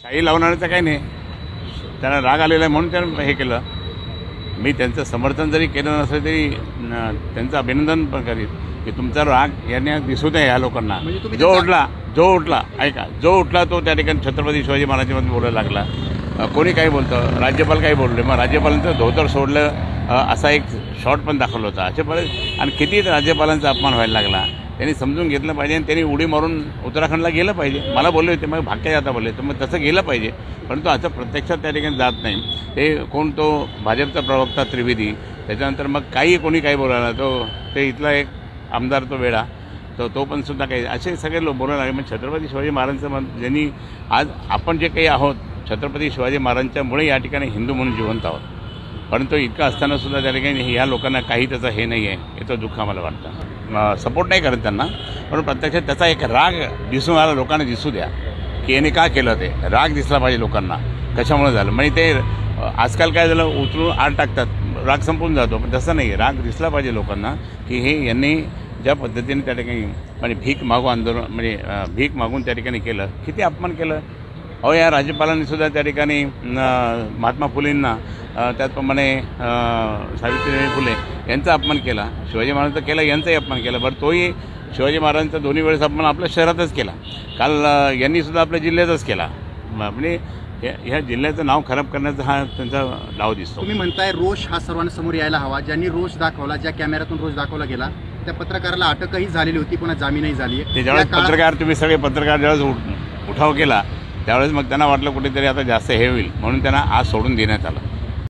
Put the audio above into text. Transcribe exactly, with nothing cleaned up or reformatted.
शाही लावणाऱ्याचं काही नाही, त्यांना राग आलेला आहे म्हणून त्यानं हे केलं. मी त्यांचं समर्थन जरी केलं नसलं तरी त्यांचं अभिनंदन पण करीन की तुमचा राग यांना दिसू नये ह्या लोकांना. जो उठला जो उठला ऐका जो उठला तो त्या ठिकाणी छत्रपती शिवाजी महाराजांमध्ये बोलायला लागला. कोणी काही बोलतं, राज्यपाल काही बोलले, मग राज्यपालांचं धोतर सोडलं असा एक शॉट पण दाखवला होता. अशा पद्धती आणि किती राज्यपालांचा अपमान व्हायला लागला. त्यांनी समजून घेतलं पाहिजे आणि त्यांनी उडी मारून उत्तराखंडला गेलं पाहिजे. मला बोलले होते, मग भाग्य जाता बोलले, तर मग तसं गेलं पाहिजे. परंतु असं प्रत्यक्षात त्या ठिकाणी जात नाही. ते कोण तो भाजपचा प्रवक्ता त्रिवेदी, त्याच्यानंतर मग काही कोणी काही बोलायला, तो ते इथला एक आमदार तो वेळा तो तो पण सुद्धा काही असे सगळे लोक बोलायला लागले. मग छत्रपती शिवाजी महाराजांचं मन ज्यांनी आज आपण जे काही आहोत छत्रपती शिवाजी महाराजांच्यामुळे या ठिकाणी हिंदू म्हणून जिवंत आहोत. परंतु इतकं असतानासुद्धा त्या ठिकाणी ह्या लोकांना काही त्याचं हे नाही आहे, याचं दुःख आम्हाला वाटतं. सपोर्ट नाही करत त्यांना, पण प्रत्यक्षात त्याचा एक राग दिसून आला. लोकांना दिसू द्या की याने का केलं, ते राग दिसला पाहिजे लोकांना कशामुळे झालं. म्हणजे ते आजकाल काय झालं, उचलून आड टाकतात, राग संपून जातो. पण तसं नाही, राग दिसला पाहिजे लोकांना की हे यांनी ज्या पद्धतीने त्या ठिकाणी म्हणजे भीक मागू आंदोलन म्हणजे भीक मागून त्या ठिकाणी केलं, किती अपमान केलं. अहो या राज्यपालांनी सुद्धा त्या ठिकाणी महात्मा फुलेंना त्याचप्रमाणे सावित्रीबाई फुले यांचा अपमान केला, शिवाजी महाराजांचा केला, यांचाही अपमान केला. बरं तोही शिवाजी महाराजांचा दोन्ही वेळेस अपमान आपल्या शहरातच केला. काल यांनीसुद्धा आपल्या जिल्ह्यातच केला. म्हणजे ह्या जिल्ह्याचं नाव खराब करण्याचा हा त्यांचा डाव दिसतो. तुम्ही म्हणताय रोष हा सर्वांना समोर यायला हवा. ज्यांनी रोष दाखवला, ज्या कॅमेऱ्यातून रोष दाखवला गेला, त्या पत्रकाराला अटकही झालेली होती, पुन्हा जामीनही झाली आहे. त्यावेळेस पत्रकार तुम्ही सगळे पत्रकार ज्यावेळेस उठाव केला त्यावेळेस मग त्यांना वाटलं कुठेतरी आता जास्त हे होईल म्हणून त्यांना आज सोडून देण्यात आलं.